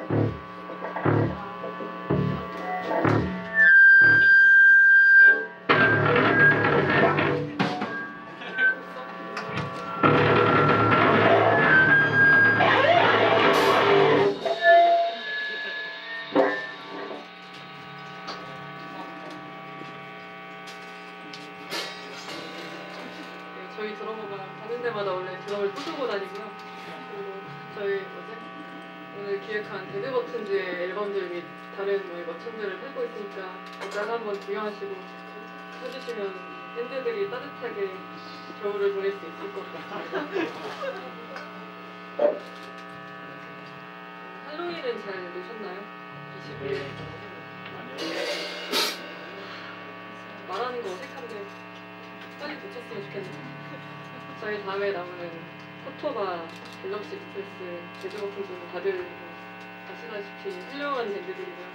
저희 드러머가 가는 데마다 원래 드럼을 부수고 다니고요. 그리고 저희 오늘 기획한 데드 버튼즈의 앨범들 및 다른 머천들을 팔고 있으니까 일단 한번 구경하시고 해주시면 팬들이 따뜻하게 겨울을 보낼 수 있을 것 같습니다. 할로윈은 잘 노셨나요? 20일 말하는 거 어색한데 빨리 붙였으면 좋겠네요. 저희 다음에 나오는 코토바, 갤럭시 익스프레스, 데드워킹즈는 다들 아시다시피 훌륭한 밴드들이고요.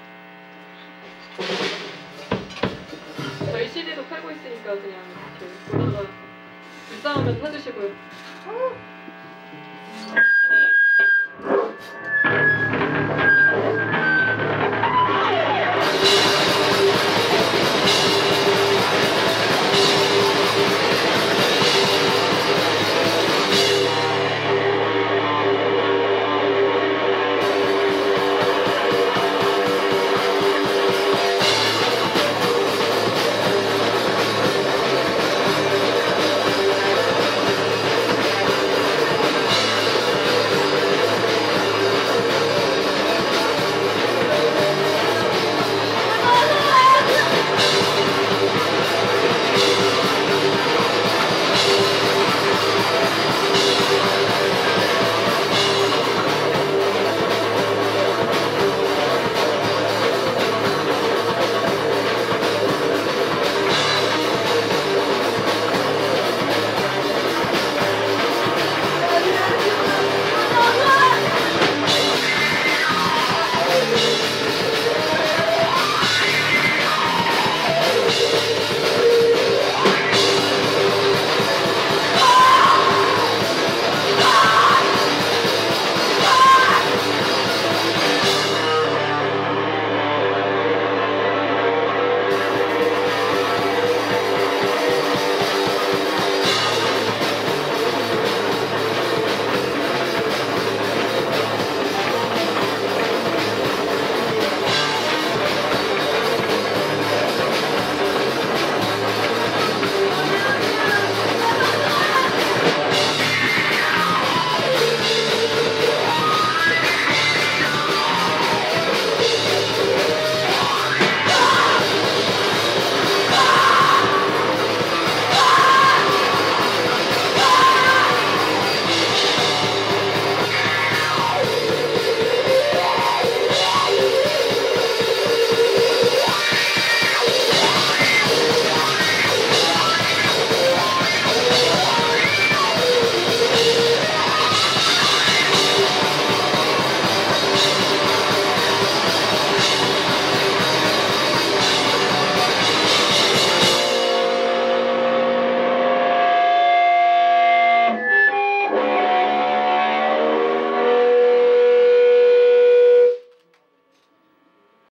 저희 CD도 팔고 있으니까 그냥 이렇게 보다가 불쌍하면 사주시고요.